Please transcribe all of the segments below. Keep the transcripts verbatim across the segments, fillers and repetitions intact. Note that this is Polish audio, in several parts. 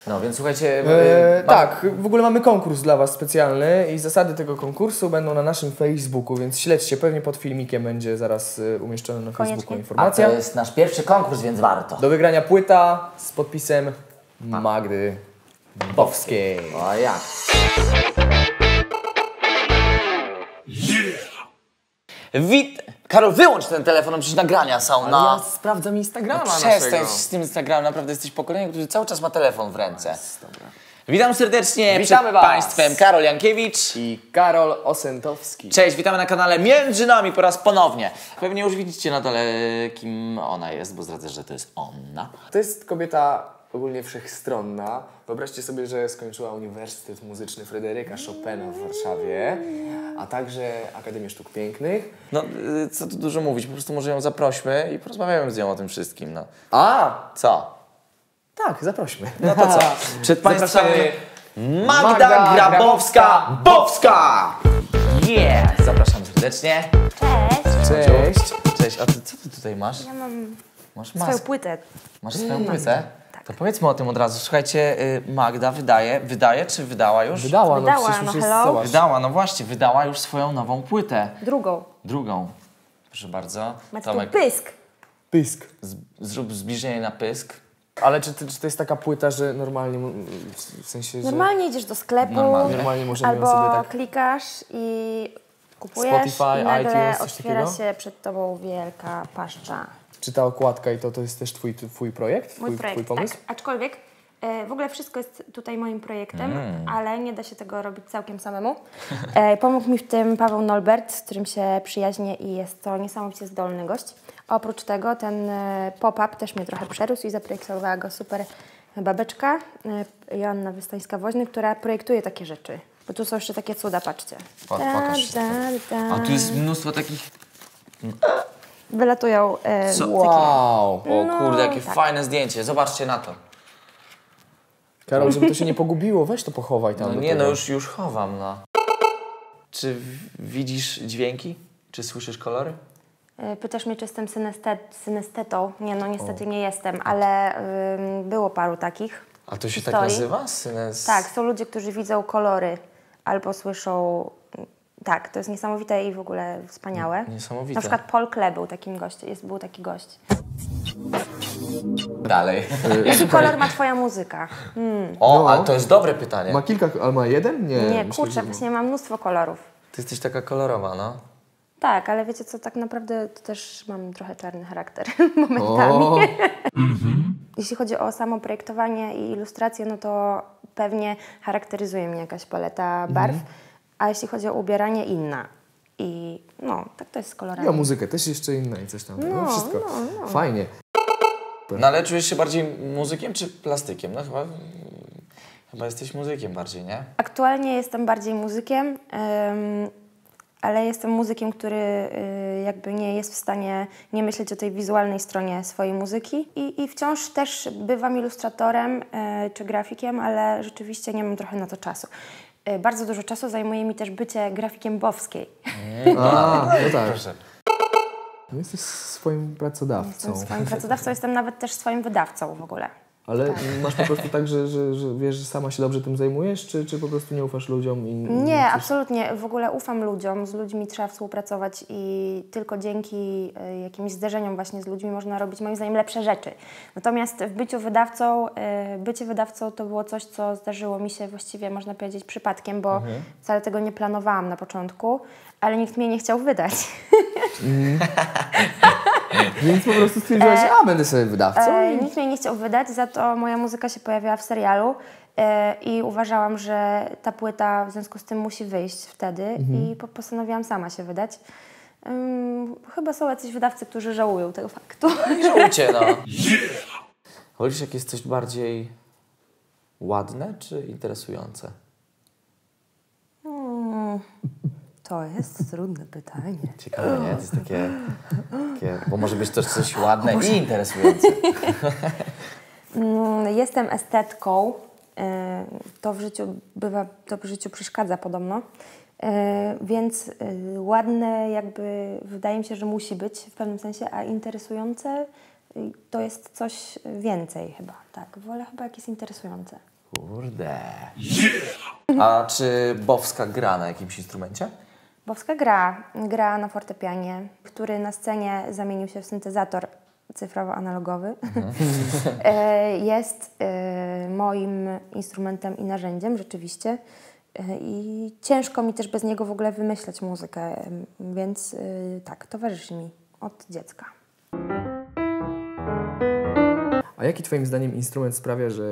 No więc słuchajcie... E, tak, w ogóle mamy konkurs dla was specjalny i zasady tego konkursu będą na naszym Facebooku, więc śledźcie, pewnie pod filmikiem będzie zaraz umieszczona na Koniecznie. Facebooku A informacja. to jest nasz pierwszy konkurs, więc warto. Do wygrania płyta z podpisem Magdy Bowskiej. O jak? Wit... Karol, wyłącz ten telefon, no przecież nagrania są na... Ja sprawdzam Instagrama No przestań naszego. z tym Instagramem, naprawdę jesteś pokoleniem, który cały czas ma telefon w ręce. Dobra. Witam serdecznie Witamy przed was. Państwem Karol Jankiewicz. I Karol Osentowski. Cześć, witamy na kanale Między Nami po raz ponownie. Pewnie już widzicie na dole, kim ona jest, bo zdradzę, że to jest ona. To jest kobieta ogólnie wszechstronna. Wyobraźcie sobie, że skończyła Uniwersytet Muzyczny Fryderyka Chopina w Warszawie, a także Akademię Sztuk Pięknych. No, y, co tu dużo mówić, po prostu może ją zaprośmy i porozmawiamy z nią o tym wszystkim, no. A! Co? Tak, zaprośmy. No to co? Przed Państwem Zapraszamy Magda, Magda Grabowska-Bowska! Yeah! Zapraszam serdecznie. Cześć! Cześć. Cześć, a ty co ty tutaj masz? Ja mam Masz swoją maskę. płytę. Masz swoją płytę? Tak. To powiedzmy o tym od razu. Słuchajcie, y, Magda wydaje, wydaje czy wydała już? Wydała, Wydała, no przecież no już jest, hello. zobacz. Wydała, no właśnie, wydała już swoją nową płytę. Drugą. Drugą. Proszę bardzo. Macie tu Tomek, pysk. Pysk. z, zrób zbliżenie na pysk. Ale czy, czy to jest taka płyta, że normalnie, w sensie, że Normalnie idziesz do sklepu, Normalnie. normalnie możemy ją albo sobie tak... klikasz i kupujesz Spotify, i nagle iTunes, coś otwiera takiego? się przed tobą wielka paszcza. Czy ta okładka i to, to jest też twój, twój projekt? Mój Twój, projekt, twój pomysł? tak. Aczkolwiek e, w ogóle wszystko jest tutaj moim projektem, Mm. ale nie da się tego robić całkiem samemu. E, pomógł mi w tym Paweł Nolbert, z którym się przyjaźnię i jest to niesamowicie zdolny gość. Oprócz tego ten e, pop-up też mnie trochę przerósł i zaprojektowała go super babeczka e, Joanna Wystańska-Woźny, która projektuje takie rzeczy. Bo tu są jeszcze takie cuda, patrzcie. Po- pokaż wszystko. A tu jest mnóstwo takich... Wylatują e, Co? cykle. Wow! O No, kurde, jakie tak. fajne zdjęcie. Zobaczcie na to. Karol, żeby to się nie pogubiło, weź to pochowaj tam. No do nie, tego. no już, już chowam, no. Czy w- widzisz dźwięki? Czy słyszysz kolory? E, Pytasz mnie, czy jestem synestet, synestetą. Nie, no niestety nie jestem, ale ym, było paru takich. A to się tak historii. nazywa? Synes... Tak, są ludzie, którzy widzą kolory albo słyszą... Tak, to jest niesamowite i w ogóle wspaniałe. Niesamowite. Na przykład Paul Klee był takim gościem, jest, był taki gość. Dalej. Jaki kolor ma twoja muzyka? Hmm. O, No. ale to jest dobre pytanie. Ma kilka, ale ma jeden? Nie. Nie, myślę, kurczę, że- właśnie mam mnóstwo kolorów. Ty jesteś taka kolorowa, no. Tak, ale wiecie co, tak naprawdę to też mam trochę czarny charakter momentami. O, Jeśli chodzi o samo projektowanie i ilustrację, no to pewnie charakteryzuje mnie jakaś paleta barw, a jeśli chodzi o ubieranie, inna. I no, tak to jest z kolorami. ja muzykę też jeszcze inna i coś tam. No, No, wszystko. no, no. Fajnie. No ale czujesz się bardziej muzykiem czy plastykiem? No chyba... Chyba jesteś muzykiem bardziej, nie? Aktualnie jestem bardziej muzykiem, ym, ale jestem muzykiem, który y, jakby nie jest w stanie nie myśleć o tej wizualnej stronie swojej muzyki i, i wciąż też bywam ilustratorem y, czy grafikiem, ale rzeczywiście nie mam trochę na to czasu. Y, bardzo dużo czasu zajmuje mi też bycie grafikiem Bowskiej. A, no tak. Proszę. Jesteś swoim pracodawcą. Jestem swoim pracodawcą, jestem nawet też swoim wydawcą w ogóle. Ale masz po prostu tak, że, że, że wiesz, że sama się dobrze tym zajmujesz, czy, czy po prostu nie ufasz ludziom? I, i Nie, coś... absolutnie. W ogóle ufam ludziom, z ludźmi trzeba współpracować i tylko dzięki y, jakimś zderzeniom właśnie z ludźmi można robić moim zdaniem lepsze rzeczy. Natomiast w byciu wydawcą, y, bycie wydawcą to było coś, co zdarzyło mi się właściwie, można powiedzieć, przypadkiem, bo Mhm. wcale tego nie planowałam na początku, ale nikt mnie nie chciał wydać. Więc po prostu stwierdziłaś, a będę sobie wydawcą? E, nikt mnie nie chciał wydać, za to moja muzyka się pojawiała w serialu e, i uważałam, że ta płyta w związku z tym musi wyjść wtedy i po, postanowiłam sama się wydać. Ym, chyba są jacyś wydawcy, którzy żałują tego faktu. Nie żałujcie, no. Wolisz, jak jest coś bardziej ładne czy interesujące? Hmm, to jest trudne pytanie. Ciekawe, nie? To jest takie... takie bo może być też coś ładne i interesujące. Mm, Jestem estetką. y, To w życiu bywa, to w życiu przeszkadza podobno. Y, Więc y, ładne jakby wydaje mi się, że musi być w pewnym sensie, a interesujące y, to jest coś więcej chyba. Tak, wolę chyba jak jest interesujące. Kurde. A czy Bowska gra na jakimś instrumencie? Bowska gra, gra na fortepianie, który na scenie zamienił się w syntezator cyfrowo-analogowy. Mhm. Jest moim instrumentem i narzędziem rzeczywiście. I ciężko mi też bez niego w ogóle wymyślać muzykę, więc tak, towarzyszy mi od dziecka. A jaki twoim zdaniem instrument sprawia, że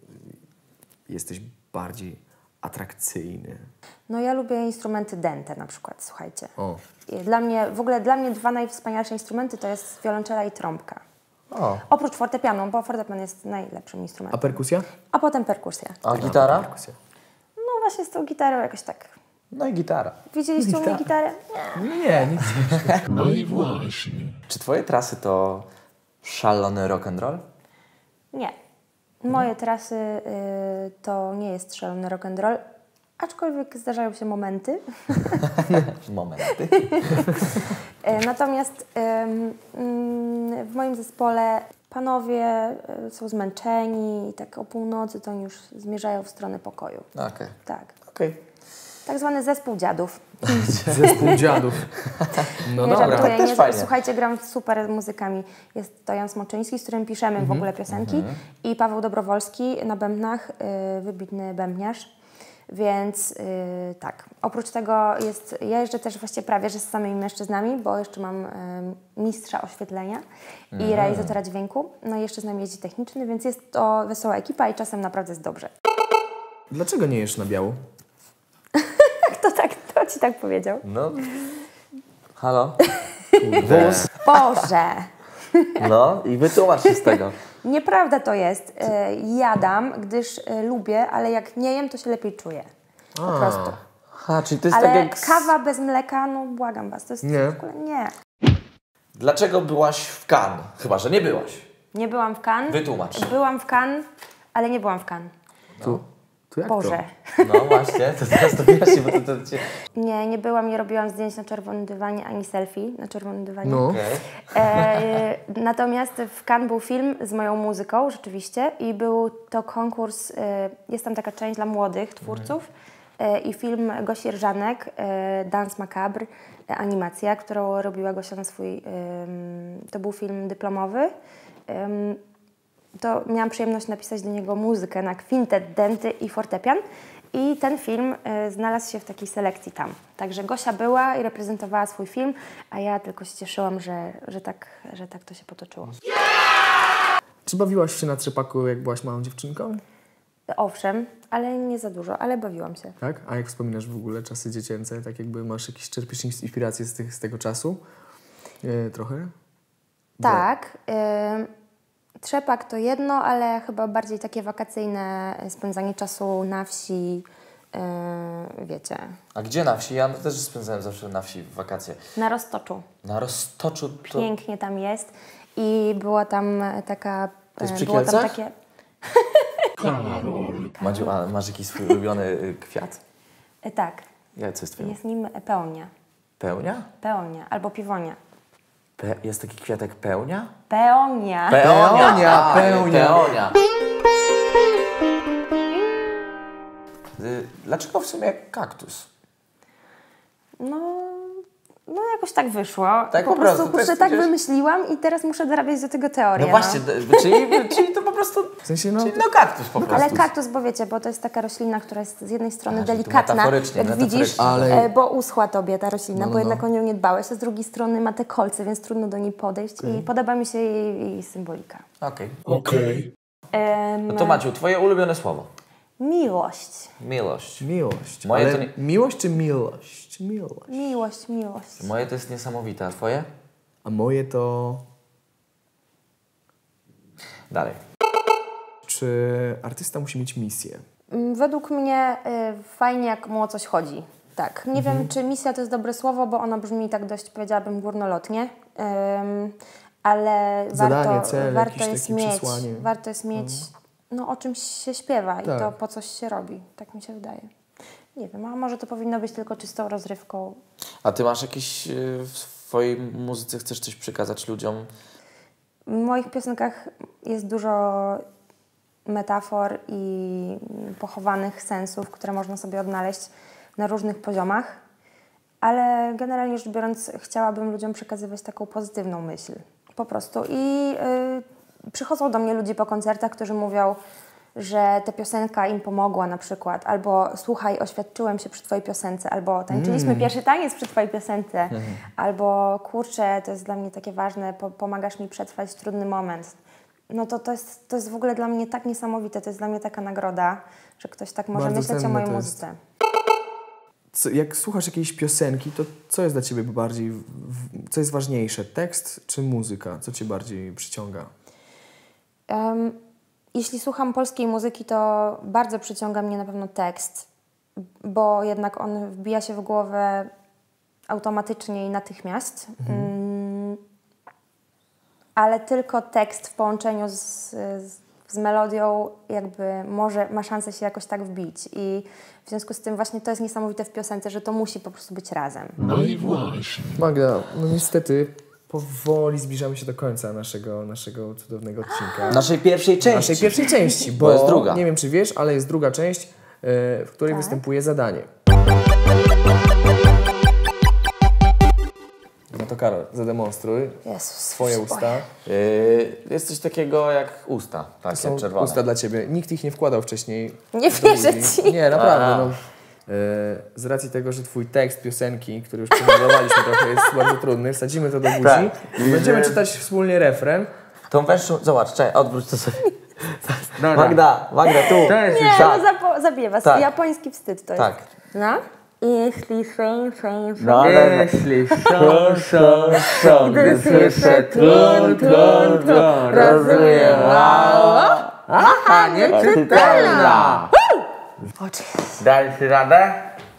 jesteś bardziej atrakcyjny? No ja lubię instrumenty dęte na przykład, słuchajcie. O. Dla mnie, w ogóle dla mnie dwa najwspanialsze instrumenty to jest wiolonczela i trąbka. O. Oprócz fortepianu, bo fortepian jest najlepszym A instrumentem. perkusja? A potem perkusja. A gitara? Perkusja. No właśnie z tą gitarą jakoś tak. No i gitara. Widzieliście u mnie gitarę? Nie. Nie, nic. No i właśnie. Czy twoje trasy to szalony rock'n'roll? Nie. Moje trasy y, to nie jest szalony rock'n'roll, aczkolwiek zdarzają się momenty. Momenty. Y, natomiast y, y, w moim zespole panowie y, są zmęczeni i tak o północy to oni już zmierzają w stronę pokoju. Okej. Okay. Tak. Okej. Okay. Tak zwany zespół dziadów. Zespół dziadów. No nie dobra. żartuję, tak też nie, fajnie. słuchajcie, gram z super muzykami. Jest to Jan Smoczyński, z którym piszemy w ogóle piosenki i Paweł Dobrowolski na bębnach, y, wybitny bębniarz. Więc y, tak, oprócz tego jest, ja jeżdżę też właściwie prawie, że z samymi mężczyznami, bo jeszcze mam y, mistrza oświetlenia i realizatora dźwięku. No i jeszcze z nami jeździ techniczny, więc jest to wesoła ekipa i czasem naprawdę jest dobrze. Dlaczego nie jesz na biału? Kto tak, kto ci tak powiedział? No. Halo? Kurde. Boże! No i wytłumacz się z tego. Nieprawda to jest. E, Jadam, gdyż e, lubię, ale jak nie jem, to się lepiej czuję. Po A. prostu. Ha, czyli to jest Ale tak jak... kawa bez mleka, no błagam was, to jest Nie. w ogóle nie. Dlaczego byłaś w Cannes? Chyba, że nie byłaś. Nie byłam w Cannes. Wytłumacz. Byłam w Cannes, ale nie byłam w Cannes. Tu, tu jak Boże. to? No właśnie, to teraz to wyjaśnię, bo to, to cię... Nie, nie byłam, nie robiłam zdjęć na czerwonym dywanie, ani selfie na czerwonym dywanie. No. Okay. E, natomiast w Cannes był film z moją muzyką rzeczywiście i był to konkurs, e, jest tam taka część dla młodych twórców e, i film Gosi Rżanek, e, Dance Macabre, e, animacja, którą robiła Gosia na swój, e, to był film dyplomowy. E, to miałam przyjemność napisać do niego muzykę na kwintet, denty i fortepian. I ten film y, znalazł się w takiej selekcji tam. Także Gosia była i reprezentowała swój film, a ja tylko się cieszyłam, że, że, tak, że tak to się potoczyło. Czy bawiłaś się na trzepaku, jak byłaś małą dziewczynką? Owszem, ale nie za dużo, ale bawiłam się. Tak? A jak wspominasz w ogóle czasy dziecięce, tak jakby masz jakieś, czerpiesz inspiracje z, tych, z tego czasu? E, trochę? Tak. Y, Trzepak to jedno, ale chyba bardziej takie wakacyjne spędzanie czasu na wsi, yy, wiecie. A gdzie na wsi? Ja też spędzałem zawsze na wsi w wakacje. Na Roztoczu. Na Roztoczu to... Pięknie tam jest i była tam taka... To jest e, przy było tam Kielcach? takie... Karol. Madziu, a masz jakiś swój ulubiony y, kwiat? E, tak, Ja, co jest twój? jest nim peonia. Pełnia? Peonia albo piwonia. Pe jest taki kwiatek pełnia? Peonia. Peonia, A, peonia. peonia. Y, Dlaczego w sumie kaktus? No, no jakoś tak wyszło. Tak po po prostu, prostu to jest że tak przecież- wymyśliłam i teraz muszę dorabiać do tego teorię. No właśnie, d- czyli, czyli to po prostu... W sensie, no... Czyli no kaktus po prostu. Ale kaktus, bo wiecie, bo to jest taka roślina, która jest z jednej strony A, że tu delikatna, metaforycznie, jak metaforycznie. widzisz, Ale- e, bo uschła tobie ta roślina, No, no, bo jednak no. o nią nie dbałeś, a z drugiej strony ma te kolce, więc trudno do niej podejść i podoba mi się jej, jej symbolika. Okej. Okej. Em, No to Maciu, twoje ulubione słowo. Miłość. Miłość. Miłość. Moje Ale to nie- miłość czy miłość? Miłość. Miłość, miłość. Moje to jest niesamowite, a twoje? A moje to... Dalej. Czy artysta musi mieć misję? Mm, Według mnie y, fajnie, jak mu o coś chodzi. Tak. Nie Mhm. wiem, czy misja to jest dobre słowo, bo ono brzmi tak dość, powiedziałabym, górnolotnie. Ym, ale Zadanie, warto, cel, warto jakieś jest takie mieć, przesłanie. warto jest mieć, no o czymś się śpiewa i Tak. to po coś się robi. Tak mi się wydaje. Nie wiem, a może to powinno być tylko czystą rozrywką. A ty masz jakieś... y, w swojej muzyce chcesz coś przekazać ludziom? W moich piosenkach jest dużo metafor i pochowanych sensów, które można sobie odnaleźć na różnych poziomach, ale generalnie rzecz biorąc chciałabym ludziom przekazywać taką pozytywną myśl. Po prostu. I y, przychodzą do mnie ludzie po koncertach, którzy mówią, że ta piosenka im pomogła na przykład, albo słuchaj, oświadczyłem się przy twojej piosence, albo tańczyliśmy mm. pierwszy taniec przy twojej piosence, mm. albo kurczę, to jest dla mnie takie ważne, po, pomagasz mi przetrwać trudny moment. No to, to, jest, to jest w ogóle dla mnie tak niesamowite, to jest dla mnie taka nagroda, że ktoś tak może Bardzo myśleć o mojej muzyce. Co, jak słuchasz jakiejś piosenki, to co jest dla ciebie bardziej, w, w, co jest ważniejsze, tekst czy muzyka? Co cię bardziej przyciąga? Um, Jeśli słucham polskiej muzyki, to bardzo przyciąga mnie na pewno tekst, bo jednak on wbija się w głowę automatycznie i natychmiast. Mhm. Mm, ale tylko tekst w połączeniu z, z, z melodią jakby może, ma szansę się jakoś tak wbić. I w związku z tym właśnie to jest niesamowite w piosence, że to musi po prostu być razem. No i właśnie. Magda, no niestety powoli zbliżamy się do końca naszego, naszego cudownego odcinka. Naszej pierwszej części. Naszej pierwszej części, bo, bo jest druga. Nie wiem, czy wiesz, ale jest druga część, yy, w której tak. występuje zadanie. No to Karol, zademonstruj Jezus, swoje usta. Yy, jest coś takiego jak usta, takie To są czerwone. usta dla ciebie. Nikt ich nie wkładał wcześniej. Nie do wierzę buzi. ci. Nie, naprawdę. No. Z racji tego, że twój tekst piosenki, który już przemalowaliśmy trochę, jest bardzo trudny, wsadzimy to do buzi Tak. i będziemy czytać wspólnie refren. Tą węższą, zobacz, czekaj, odwróć to sobie. Magda, Magda, tu. Nie, tak. no zapo- zabiję was. Tak. Japoński wstyd to jest. Tak. No? Jeśli są, są, są. No, Jeśli są, są, są, Gdy słyszę tron, tron, tron, rozumiem mało. Aha, nieczytelna. Dałeś radę?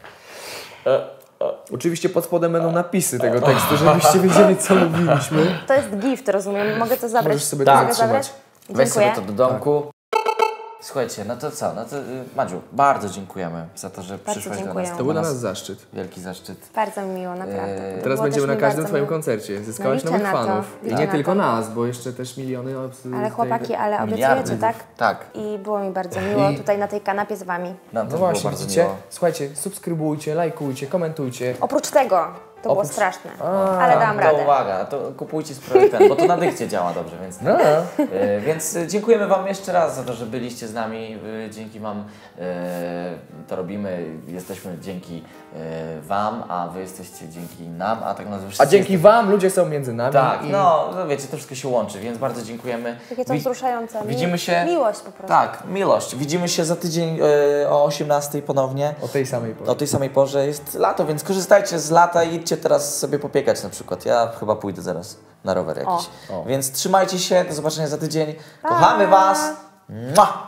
Oczywiście pod spodem będą napisy tego tekstu, żebyście wiedzieli, co mówiliśmy. To jest gift, rozumiem. Mogę to zabrać? Możesz sobie Tak, to Mogę zatrzymać. zabrać? Weź sobie Dziękuję. to do domku. Słuchajcie, no to co? No to, y, Madziu, bardzo dziękujemy za to, że przyszłaś do dziękuję. nas. To był dla nas zaszczyt. Wielki zaszczyt. Bardzo mi miło, naprawdę. Eee, To Teraz było będziemy też na mi każdym bardzo twoim miło. koncercie. Zyskałaś No, nowych liczę na to. fanów. I Liczę nie na tylko to. nas, bo jeszcze też miliony obcy. Ale chłopaki, ale Miliardy. obiecujecie, tak? Tak. I było mi bardzo miło I- tutaj na tej kanapie z wami. Nam No też właśnie, było bardzo widzicie? miło. Słuchajcie, subskrybujcie, lajkujcie, komentujcie. Oprócz tego, to było Oprócz- straszne, A, ale dam To radę. uwaga, to kupujcie sprawy ten, bo to na dykcie działa dobrze, więc... No. E, więc e, dziękujemy Wam jeszcze raz za to, że byliście z nami. E, dzięki Wam e, to robimy. Jesteśmy dzięki e, Wam, a Wy jesteście dzięki nam, a tak naprawdę wszyscy A dzięki jesteśmy- wam ludzie są między nami. Tak, i... no, no wiecie, to wszystko się łączy, więc bardzo dziękujemy. Takie to Wi- wzruszające. Mi- Widzimy się... Miłość po prostu. Tak, miłość. Widzimy się za tydzień e, o osiemnastej ponownie. O tej samej porze. O tej samej porze jest lato, więc korzystajcie z lata i idźcie teraz sobie popiekać na przykład. Ja chyba pójdę zaraz na rower jakiś. O. O. Więc trzymajcie się, do zobaczenia za tydzień. Kochamy Was. Mua!